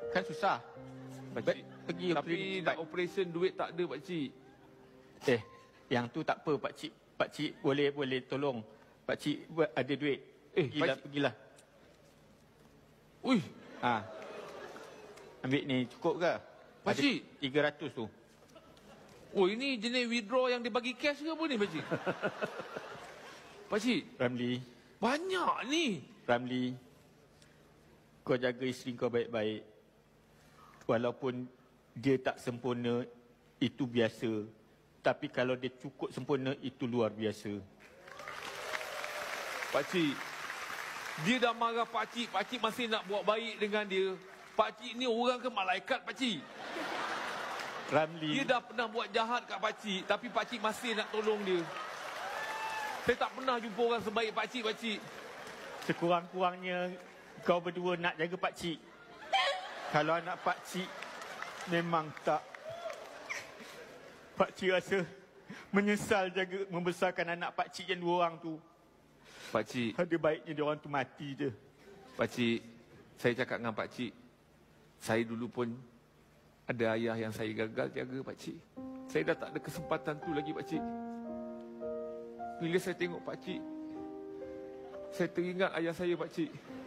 Kan susah. Pakcik. Pergi Tapi nak operation duit tak ada pakcik. Yang tu tak apa pakcik. Pakcik boleh tolong. Pakcik ada duit. Pergilah. Ui, Ambil ni cukup ke? Pakcik. Ada 300 tu. oh ini jenis withdraw yang dia bagi cash ke apa ni pakcik? Pakcik, Ramli, banyak ni. Ramli, kau jaga isteri kau baik-baik. Walaupun dia tak sempurna, itu biasa. Tapi kalau dia cukup sempurna, itu luar biasa. Pakcik, dia dah marah pakcik, pakcik masih nak buat baik dengan dia. Pakcik ni orang ke malaikat pakcik? Ramli, Dia dah pernah buat jahat kat pakcik, tapi pakcik masih nak tolong dia. Saya tak pernah jumpa orang sebaik pakcik, pakcik. sekurang-kurangnya kau berdua nak jaga pakcik. Kalau anak pakcik memang tak. Pakcik rasa menyesal jaga membesarkan anak pakcik yang 2 orang tu. Pakcik, Ada baiknya dia orang tu mati je. pakcik, saya cakap dengan pakcik, saya dulu pun ada ayah yang saya gagal jaga pakcik. Saya dah tak ada kesempatan tu lagi pakcik. Bila saya tengok pakcik, saya teringat ayah saya pakcik.